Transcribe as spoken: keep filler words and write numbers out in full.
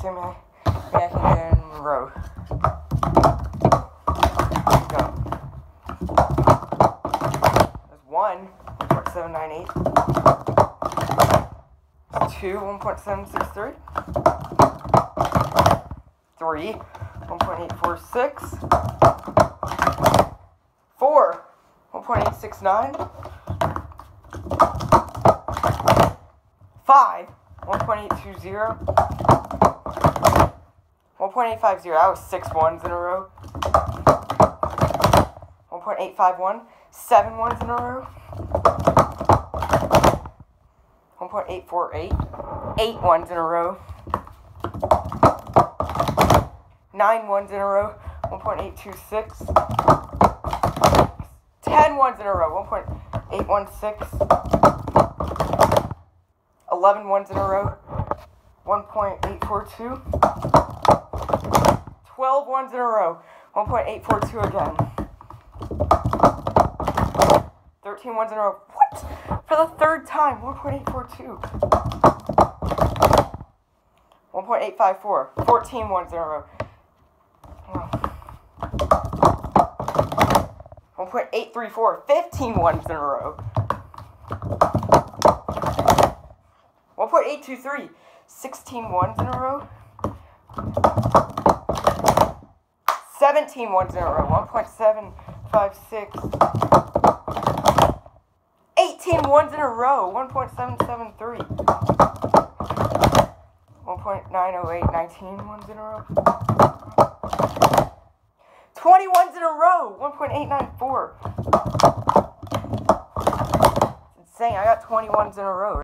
assuming I, maybe I can get it in a row. Go. There's one, one point seven nine eight. Two, one point seven six three. Three, one point eight four six. Four, one point eight six nine. Five, one point eight two zero. one point eight five zero. That was six ones in a row. one point eight five one. Seven ones in a row. one point eight four eight. Eight ones in a row. Nine ones in a row. one point eight two six. Ten ones in a row. one point eight one six. Eleven ones in a row. one point eight four two. Twelve ones in a row. one point eight four two again. Thirteen ones in a row. What? For the third time. one point eight four two. one point eight five four. Fourteen ones in a row. one point eight three four. Fifteen ones in a row. one point eight two three. sixteen ones in a row. seventeen ones in a row. one point seven five six. eighteen ones in a row. one point seven seven three. one point nine oh eight. nineteen ones in a row. twenty ones in a row. one point eight nine four. It's insane. I got twenty ones in a row.